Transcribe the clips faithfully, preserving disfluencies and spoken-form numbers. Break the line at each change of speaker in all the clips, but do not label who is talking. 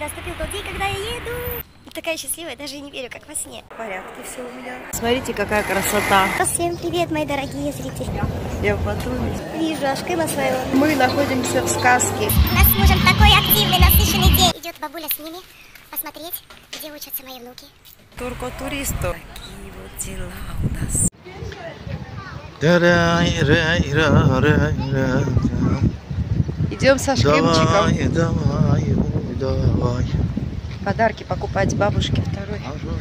Наступил тот день, когда я еду. Такая счастливая, даже не верю, как во сне.
В порядке все у меня. Смотрите, какая красота.
Всем привет, мои дорогие зрители.
Я в Батуми.
Вижу Ашкыма своего.
Мы находимся в сказке.
У нас с мужем такой активный, насыщенный день. Идет бабуля с ними посмотреть, где учатся мои внуки.
Турко-туристов. Такие вот дела у нас. Идем со Ашкымчиком.
Давай, давай.
Подарки покупать бабушке второй.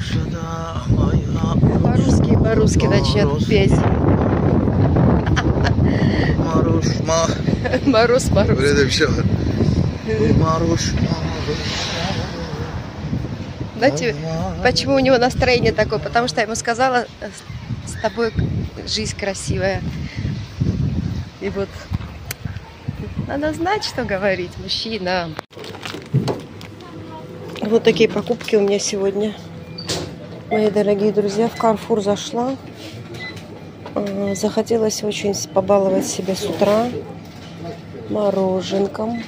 По-русски, по-русски начнет петь.
Маруш, ма.
Мороз, мороз.
Маруш,
Знаете, почему у него настроение такое? Потому что я ему сказала, с тобой жизнь красивая. И вот надо знать, что говорить, мужчина. Вот такие покупки у меня сегодня. Мои дорогие друзья, в Carrefour зашла. Захотелось очень побаловать себя с утра мороженком.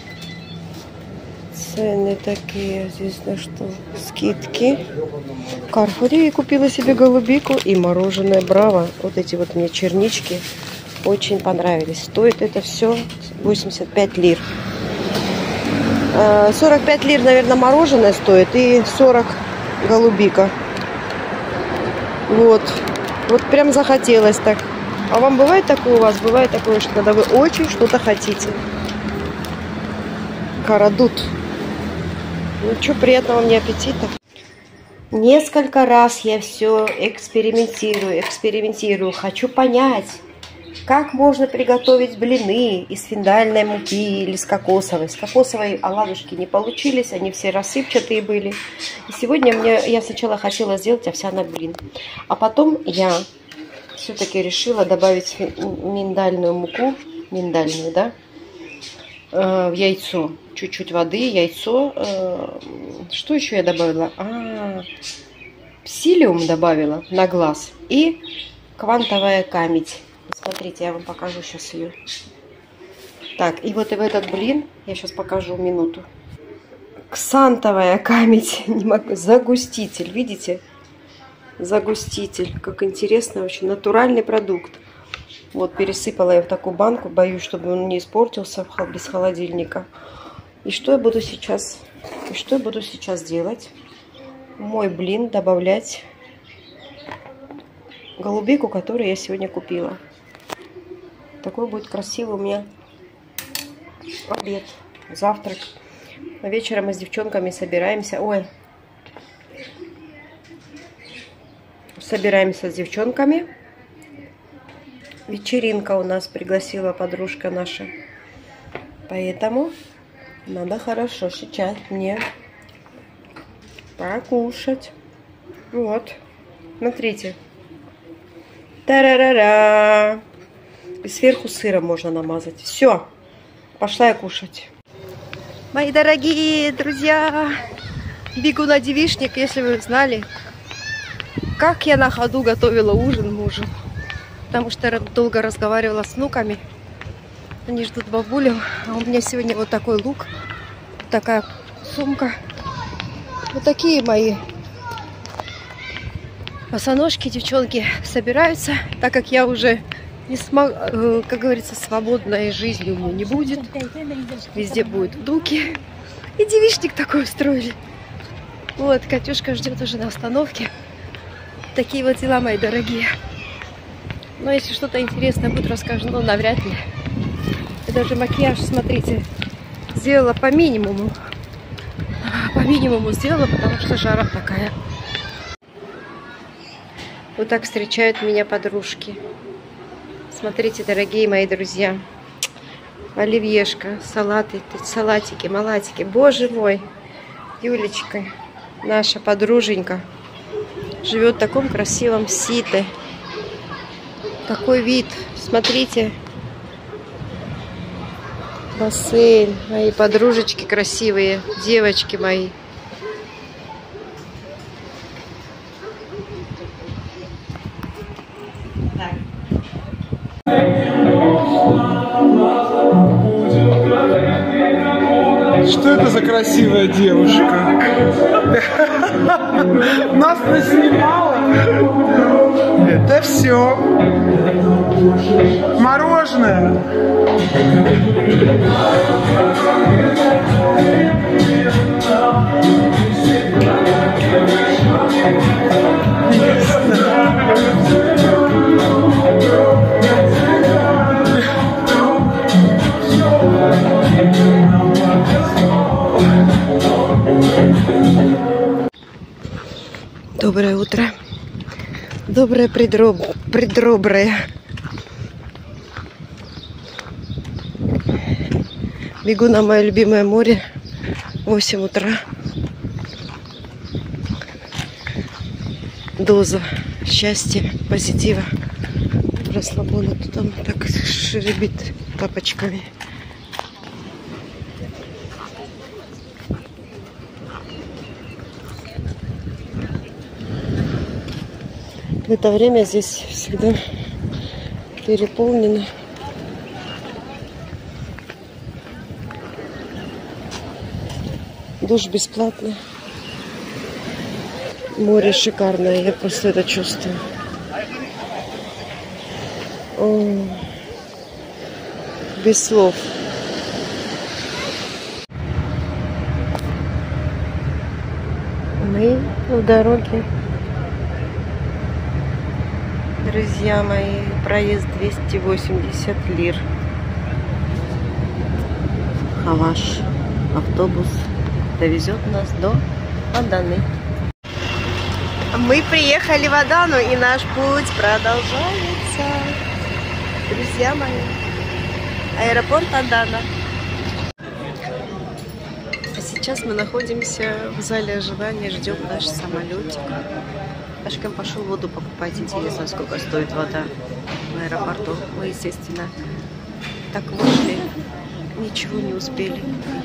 Цены такие, здесь на что? Скидки. В Carrefour я купила себе голубику и мороженое Браво. Вот эти вот мне чернички очень понравились. Стоит это все восемьдесят пять лир. сорок пять лир, наверное, мороженое стоит и сорок голубика. Вот. Вот прям захотелось так. А вам бывает такое у вас? Бывает такое, что когда вы очень что-то хотите. Карадут. Ну что, приятного мне аппетита. Несколько раз я все экспериментирую, экспериментирую. Хочу понять, как можно приготовить блины из миндальной муки или с кокосовой. С кокосовой оладушки не получились, они все рассыпчатые были. И сегодня мне, я сначала хотела сделать овсяный блин. А потом я все-таки решила добавить миндальную муку, миндальную, да, э, в яйцо. Чуть-чуть воды, яйцо. Э, что еще я добавила? А, псилиум добавила на глаз. И квантовая камедь. Смотрите, я вам покажу сейчас ее. Так, и вот и в этот блин, я сейчас покажу минуту. Ксантовая камедь, не могу, загуститель, видите? Загуститель, как интересно, очень натуральный продукт. Вот, пересыпала я в такую банку, боюсь, чтобы он не испортился без холодильника. И что я буду сейчас, и что я буду сейчас делать? В мой блин добавлять голубику, которую я сегодня купила. Такой будет красивый у меня обед, завтрак. А вечером мы с девчонками собираемся. Ой, собираемся с девчонками. Вечеринка у нас пригласила подружка наша. Поэтому надо хорошо сейчас мне покушать. Вот, смотрите. Тарарара. И сверху сыром можно намазать. Все, пошла я кушать. Мои дорогие друзья, бегу на девичник, если вы знали, как я на ходу готовила ужин мужу. Потому что долго разговаривала с внуками. Они ждут бабулю. А у меня сегодня вот такой лук, такая сумка. Вот такие мои босоножки, девчонки собираются, так как я уже не смог, как говорится, свободной жизни у меня не будет. Везде будут внуки. И девичник такой устроили. Вот, Катюшка ждет уже на остановке. Такие вот дела, мои дорогие. Но если что-то интересное будет, расскажу, но навряд ли. И даже макияж, смотрите, сделала по минимуму. По минимуму сделала, потому что жара такая. Вот так встречают меня подружки. Смотрите, дорогие мои друзья. Оливьешка, салаты, салатики, малатики. Боже мой, Юлечка, наша подруженька, живет в таком красивом Сите. Такой вид. Смотрите. Бассейн. Мои подружечки красивые. Девочки мои.
Что это за
красивая девушка. Нас наснимала. Это все. Мороженое.
Доброе утро. Доброе предроб... предроброе. Бегу на мое любимое море. восемь утра. Доза счастья, позитива, расслабления. Тут он так шеребит тапочками. В это время здесь всегда переполнено. Душ бесплатный. Море шикарное, я просто это чувствую. О, без слов. Мы в дороге. Друзья мои, проезд двести восемьдесят лир. Хаваш. Автобус довезет нас до Аданы. Мы приехали в Адану, и наш путь продолжается. Друзья мои, аэропорт Адана. А сейчас мы находимся в зале ожидания, ждем наш самолетик. Ашкем пошел воду покупать. Интересно, сколько стоит вода в аэропорту. Мы, естественно, так вышли, ничего не успели.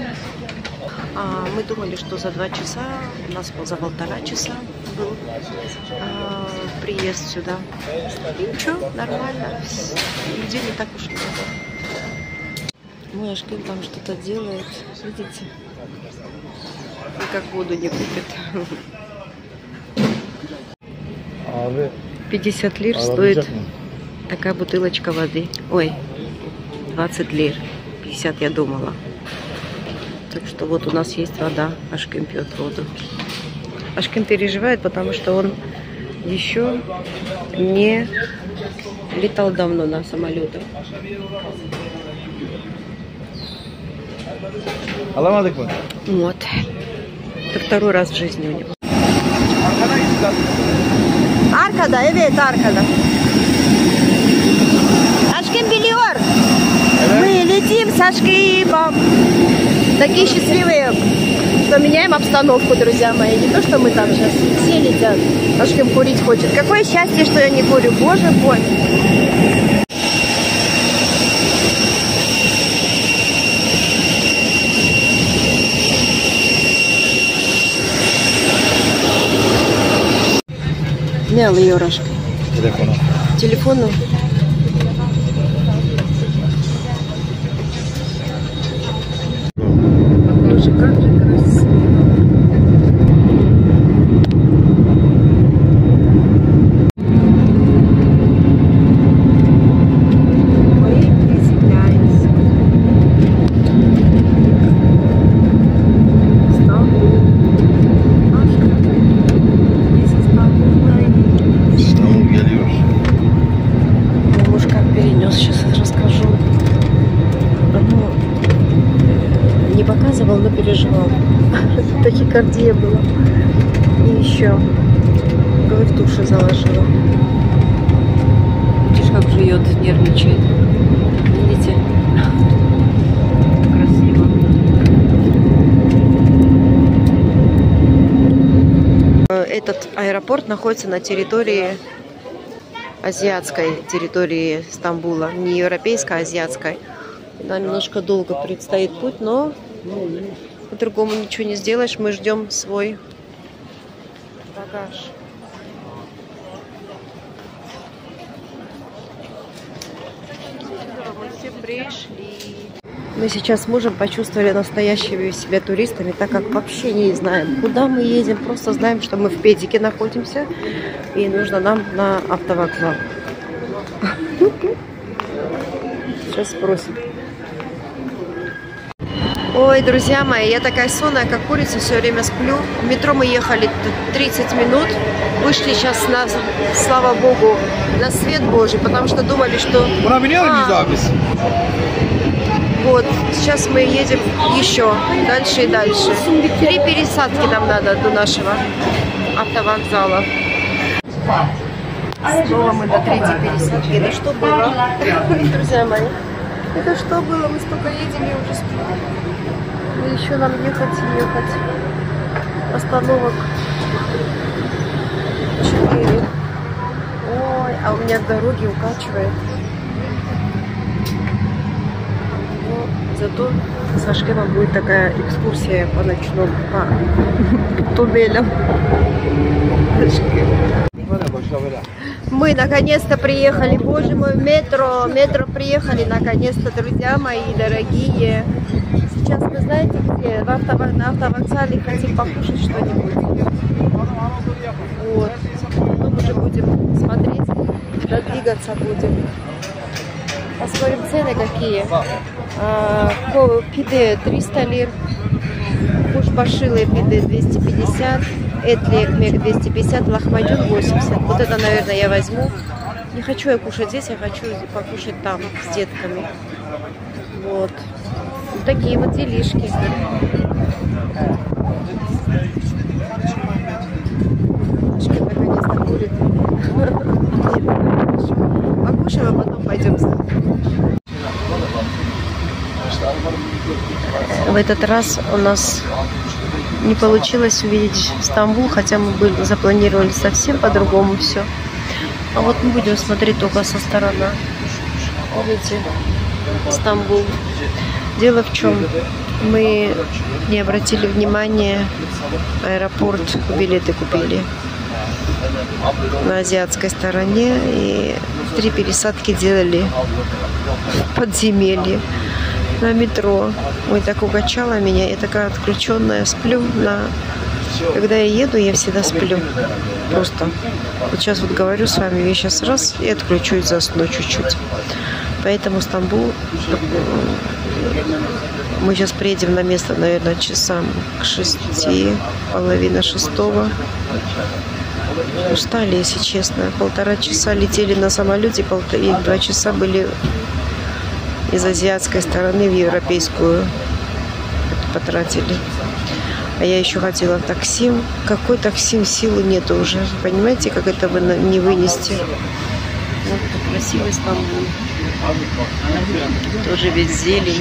А, мы думали, что за два часа, у нас за полтора часа был а, приезд сюда. И ничего, нормально. Людей не так уж много. Мой Ашкем там что-то делает. Видите? Никак воду не купит. пятьдесят лир стоит такая бутылочка воды. Ой, двадцать лир. пятьдесят я думала. Так что вот у нас есть вода. Ашкем пьет воду. Ашкем переживает, потому что он еще не летал давно на самолетах. Вот. Это второй раз в жизни у него. Аркада, evet Аркада. Ашкем biliyor. Мы летим с Ашкемом. Такие счастливые, что меняем обстановку, друзья мои. Не то, что мы там сейчас все летят. Ашкем курить хочет. Какое счастье, что я не курю. Боже мой. Ne alıyor aşkım?
Telefonu.
Telefonu. Боже, как же красиво. Мы приземляемся. Стамбул. Ашка. Здесь Стамбул.
Стамбул geliyor.
Муж как перенес, сейчас расскажу. Ну, не показывал, но переживал. Тахикардия была. И еще голову в уши заложила. Видишь, как жует, нервничает. Видите? Красиво. Этот аэропорт находится на территории азиатской территории Стамбула. Не европейской, а азиатской. Нам немножко долго предстоит путь, но по-другому ничего не сделаешь. Мы ждем свой багаж. Мы все пришли. Мы сейчас с мужем почувствовали настоящими себя туристами, так как вообще не знаем, куда мы едем. Просто знаем, что мы в Педике находимся и нужно нам на автовокзал. Сейчас спросим. Ой, друзья мои, я такая сонная, как курица, все время сплю. В метро мы ехали тридцать минут. Вышли сейчас, на, слава богу, на свет Божий, потому что думали, что... А, вот, сейчас мы едем еще дальше и дальше. Три пересадки нам надо до нашего автовокзала. Снова мы до третьей пересадки. Это что было? Друзья мои, это что было? Мы столько едем и уже спим. И еще нам ехать и ехать. Остановок четыре. Ой, а у меня дороги укачивает. Но зато со Шкемом будет такая экскурсия по ночному, по туннелям. Мы наконец-то приехали, боже мой, в метро. Метро приехали наконец-то, друзья мои дорогие. Сейчас мы знаете где? В автовок... На автовокзале хотим покушать что-нибудь. Вот. Потом уже будем смотреть, куда двигаться будем. Посмотрим цены какие. А, пиде триста лир. Кушбашилы пиде двести пятьдесят. Этли экмек двести пятьдесят. Лахмадюн восемьдесят. Вот это, наверное, я возьму. Не хочу я кушать здесь, я хочу покушать там с детками. Вот. Вот такие вот делишки. Шкет наконец-то курит. Покушаем, а потом пойдем. В этот раз у нас не получилось увидеть Стамбул, хотя мы были, запланировали совсем по-другому все. А вот мы будем смотреть только со стороны. Видите, Стамбул. Дело в чем, мы не обратили внимания, аэропорт, билеты купили на азиатской стороне и три пересадки делали в подземелье на метро. Ой, так укачало меня, я такая отключенная, сплю на... Когда я еду, я всегда сплю. Просто. Вот сейчас вот говорю с вами, я сейчас раз и отключусь, засну чуть-чуть. Поэтому Стамбул, мы сейчас приедем на место, наверное, часам к шести, половина шестого. Устали, если честно. Полтора часа летели на самолете, и два часа были из азиатской стороны в европейскую потратили. А я еще хотела таксим. Какой таксим, силы нету уже. Понимаете, как это вы не вынести? Вот красивый Стамбул. Тоже весь зелень.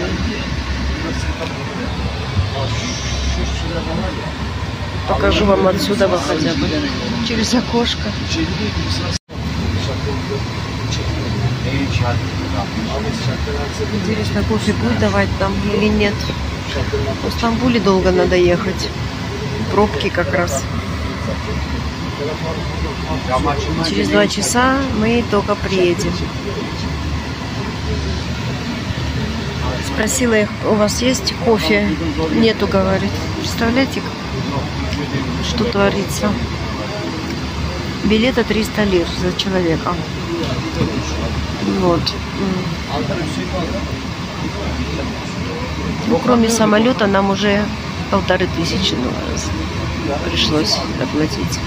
Покажу вам отсюда хотя бы. Через окошко. Интересно, кофе будет давать там или нет? В Стамбуле долго надо ехать. Пробки как раз. Через два часа мы только приедем. Спросила их, у вас есть кофе? Нету, говорит. Представляете, что творится? Билета триста лир за человека. Вот. Ну, кроме самолета нам уже полторы тысячи ну, пришлось оплатить.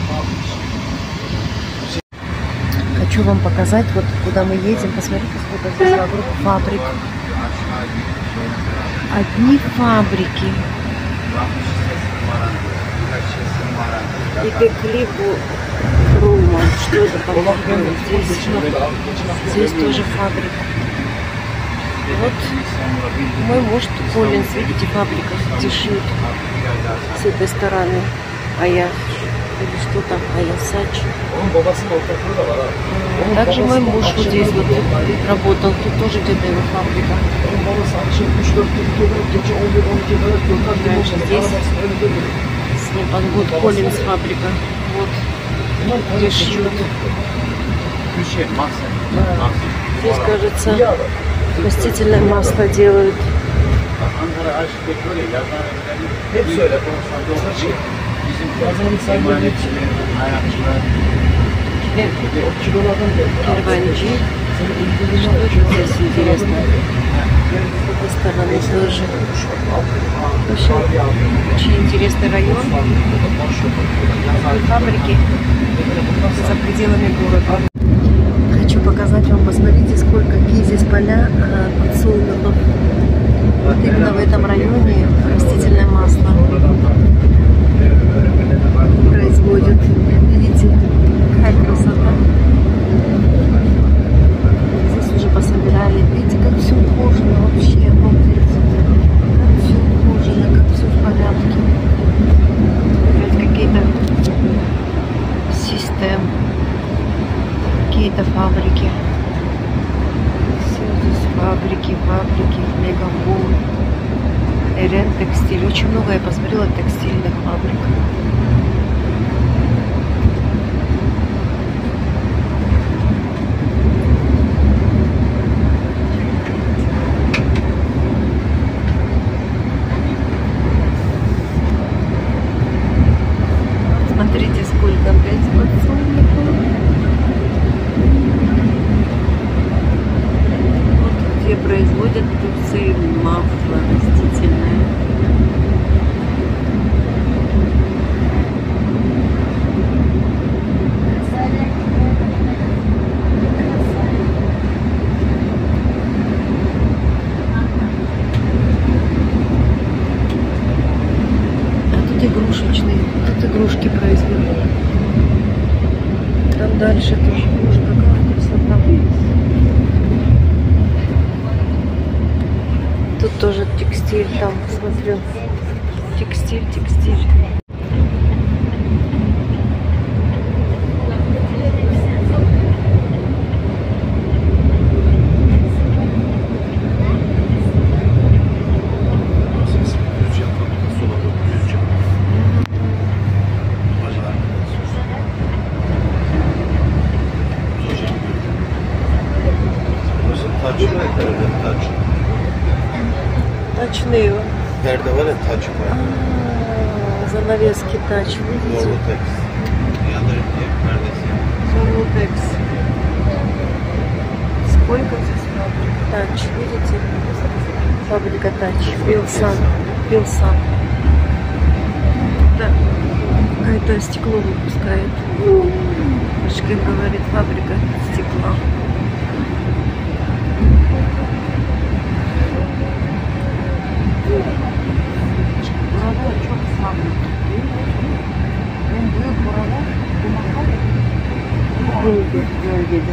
Хочу вам показать, вот куда мы едем. Посмотрите, сколько здесь вокруг фабрик. Одни фабрики. И пекли Рума. Что это по-моему? Здесь, здесь тоже фабрика. Вот мой муж Коллинз, видите, фабрика, где шьют с этой стороны. А я, или что там, а я Сачи. Также мой муж вот здесь вот работал, тут тоже где-то его фабрика. Раньше здесь с ним вот Коллинз фабрика. Вот, где шьют. Здесь, кажется, растительное масло делают.
Hepsi öyle. Bazen saymadığı için.
Керванджи. Что здесь интересно? С этой стороны тоже. В общем, очень интересный район. Фабрики за пределами города. Хочу показать вам, посмотрите, сколько, какие здесь поля подсолнухов. Вот именно в этом районе растительное масло производят. Видите, какая красота. Здесь уже пособирали. Видите, как все ухожено вообще. Смотрите, как все ухожено, как все в порядке. Опять какие-то системы, какие-то фабрики. Все здесь фабрики, фабрики, мегапол, Эрен текстиль. Очень много я посмотрела текстильных фабрик. Смотрите, сколько опять подсолнухов. Вот где производят в Турции масло растительное. Игрушечные. Тут игрушки производят. Там дальше тоже. Боже, какая красота. Тут тоже текстиль. Там, смотрю. Текстиль, текстиль. Точные.
Perde var ya taç var.
Занавески тач. Видите?
Zorlutex. Yanları perdesi.
Zorlutex. Сколько здесь фабрик? Тач, видите? Фабрика тач. Пилсан. Пилсан. Да. Какое-то стекло выпускает. Ашкин говорит, фабрика стекла. Bölgede.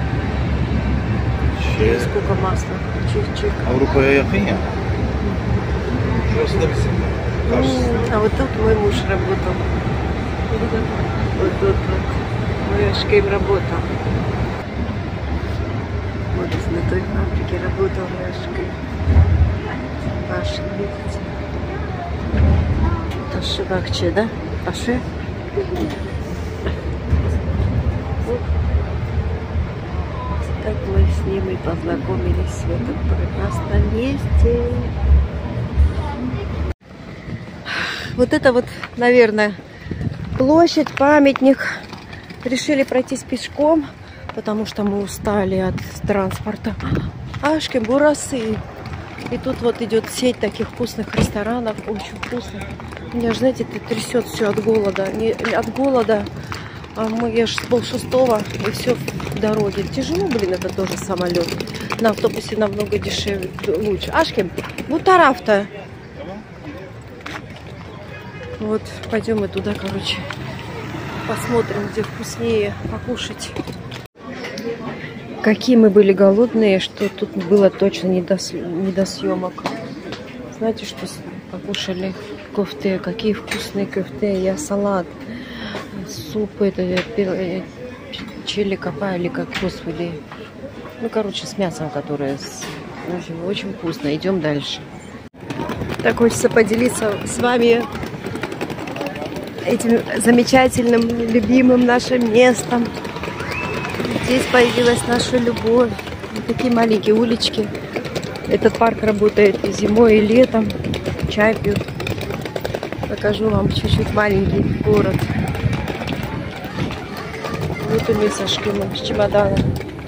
Şey,
Сколько масла. Чик-чик.
Avrupa'ya yakın ya. Şurası da bizim karşısı.
А вот тут мой муж работал. Вот тут вот. Мой Ашким работал. Вот на той фабрике работал мой Ашким. Паша, видите? Ташы Бахче, да? Паши? Так мы с ним и познакомились в этом прекрасном месте. Вот это вот, наверное, площадь, памятник. Решили пройтись пешком, потому что мы устали от транспорта. Ашким, бурасы. И тут вот идет сеть таких вкусных ресторанов, очень вкусных. Меня же, знаете, трясет все от голода. Не от голода, а мы, я же с полшестого, и все в дороге. Тяжело, блин, это тоже самолет. На автобусе намного дешевле, лучше. Ашким, бутарафта. Вот, пойдем мы туда, короче, посмотрим, где вкуснее покушать. Какие мы были голодные, что тут было точно не до, не до съемок. Знаете, что покушали? Кофте. Какие вкусные кофте. Я салат. Суп. Это чили копали, как, господи. Ну, короче, с мясом, которое... С, в общем, очень вкусно. Идем дальше. Так хочется поделиться с вами этим замечательным, любимым нашим местом. Здесь появилась наша любовь. Вот такие маленькие улички. Этот парк работает и зимой, и летом. Чай пьют. Покажу вам чуть-чуть маленький город. Вот и мы со Шкимом, с чемоданом.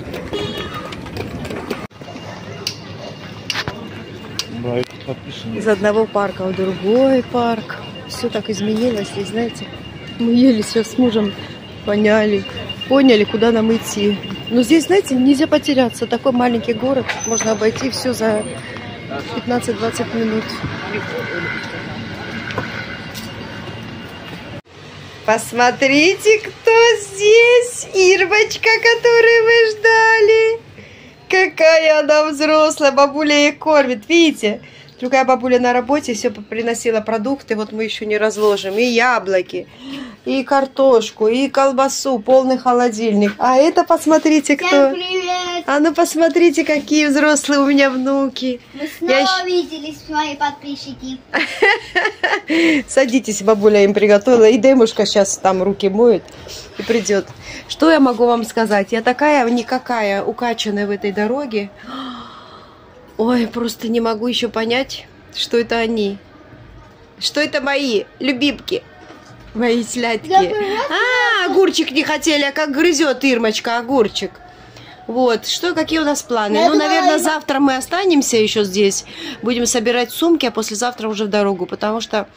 Из одного парка в другой парк. Все так изменилось. И знаете, мы еле сейчас с мужем поняли, поняли, куда нам идти. Но здесь, знаете, нельзя потеряться. Такой маленький город. Можно обойти все за пятнадцать-двадцать минут. Посмотрите, кто здесь. Ирмочка, которую мы ждали. Какая она взрослая. Бабуля ей кормит. Видите? Другая бабуля на работе все приносила продукты. Вот мы еще не разложим. И яблоки, и картошку, и колбасу. Полный холодильник. А это, посмотрите, кто.
Всем привет!
А ну, посмотрите, какие взрослые у меня внуки.
Мы снова
Я...
виделись, мои подписчики.
Садитесь, бабуля им приготовила. И Дэмушка сейчас там руки моет и придет. Что я могу вам сказать? Я такая никакая укачанная в этой дороге. Ой, просто не могу еще понять, что это они. Что это мои любимки. Мои слядки. А, огурчик не хотели, а как грызет Ирмочка огурчик. Вот, что, какие у нас планы?
Я
ну,
думала,
наверное,
я...
завтра мы останемся еще здесь. Будем собирать сумки, а послезавтра уже в дорогу. Потому что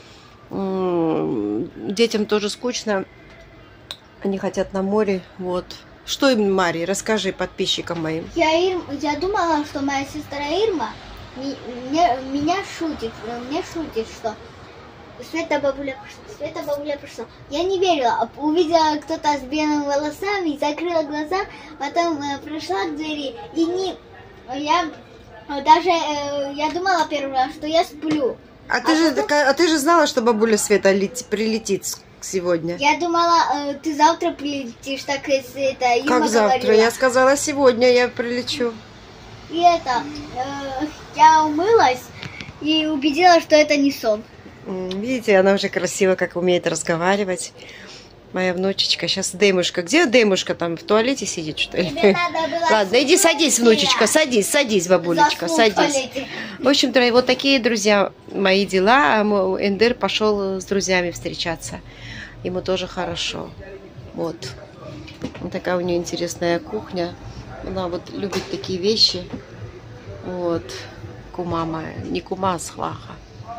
м-м, детям тоже скучно. Они хотят на море. Вот. Что им, Мария, расскажи подписчикам моим.
Я, Ир... я думала, что моя сестра Ирма ми... мне... меня шутит. Мне шутит, что Света бабуля пришла, Света бабуля пришла. Я не верила. Увидела кто-то с белыми волосами, закрыла глаза, потом э, пришла к двери. И не... Я даже... Э, я думала первый раз, что я сплю.
А, а, ты,
а,
же,
потом...
а ты же знала, что бабуля Света лет... прилетит сегодня?
Я думала, э, ты завтра прилетишь, так и это Ирма
Как завтра?
говорила.
Я сказала, сегодня я прилечу.
И это, э, я умылась и убедилась, что это не сон.
Видите, она уже красиво, как умеет разговаривать. Моя внучечка. Сейчас Дэмушка. Где Дэмушка? Там в туалете сидит, что ли? Ладно, иди садись, внучечка. Садись, садись, бабулечка, садись. В общем-то, вот такие, друзья, мои дела. А Эндер пошел с друзьями встречаться. Ему тоже хорошо. Вот. Вот такая у нее интересная кухня. Она вот любит такие вещи. Вот. Кума моя. Не кума, а сваха.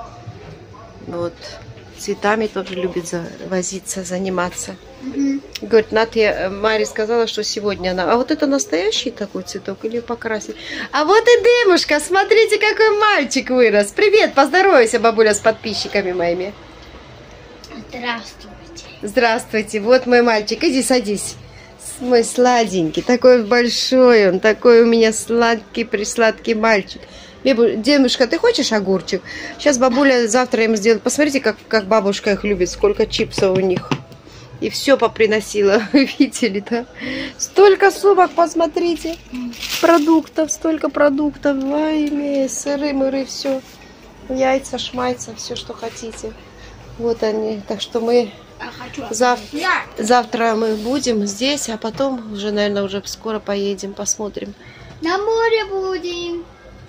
Вот. Цветами тоже любит за, возиться, заниматься.
Угу.
Говорит, Натя, Мария сказала, что сегодня она... А вот это настоящий такой цветок или покрасить? А вот и Дэмушка, смотрите, какой мальчик вырос. Привет, поздоровайся, бабуля, с подписчиками моими.
Здравствуйте.
Здравствуйте, вот мой мальчик, иди садись. Мой сладенький, такой большой он, такой у меня сладкий, присладкий мальчик. Дедушка, ты хочешь огурчик? Сейчас бабуля завтра им сделает. Посмотрите, как, как бабушка их любит, сколько чипсов у них. И все поприносила, видели, да? Столько сумок, посмотрите. Продуктов, столько продуктов. Ай, сыры, мыры, все. Яйца, шмайца, все, что хотите. Вот они. Так что мы зав... завтра мы будем здесь, а потом уже, наверное, уже скоро поедем, посмотрим.
На море будем.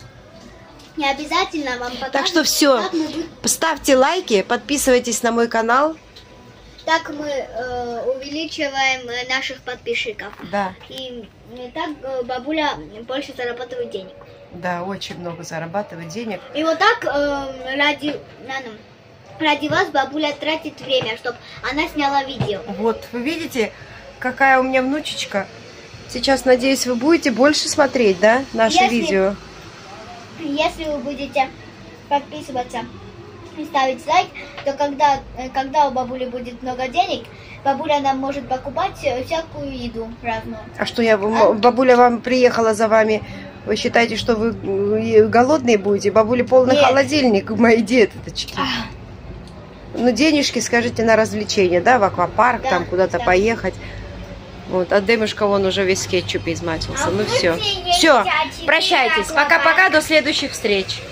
Не обязательно вам покажем.
Так что все,
мы будем...
ставьте лайки, подписывайтесь на мой канал.
Так мы э, увеличиваем наших подписчиков.
Да.
И так э, бабуля больше зарабатывает денег.
Да, очень много зарабатывает денег.
И вот так э, ради, ради вас бабуля тратит время, чтобы она сняла видео.
Вот, вы видите, какая у меня внучечка. Сейчас, надеюсь, вы будете больше смотреть, да, наши
Если...
видео.
Если вы будете подписываться и ставить лайк, то когда, когда у бабули будет много денег, бабуля нам может покупать всякую еду разную.
А что я,
А?
бабуля вам приехала за вами, вы считаете, что вы голодные будете? Бабуля полный
Нет.
холодильник, мои деточки.
А.
Ну, денежки, скажите, на развлечения, да, в аквапарк,
Да,
там куда-то
да.
поехать. Вот, а Дэмушка, вон уже весь в кетчупе измачился.
А
ну
вы
все.
не
Все,
хотите
прощайтесь.
аквапарк?
Пока-пока, до следующих встреч.